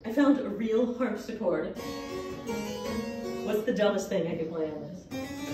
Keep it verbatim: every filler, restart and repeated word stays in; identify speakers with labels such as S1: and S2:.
S1: I found a real harpsichord. What's the dumbest thing I can play on this?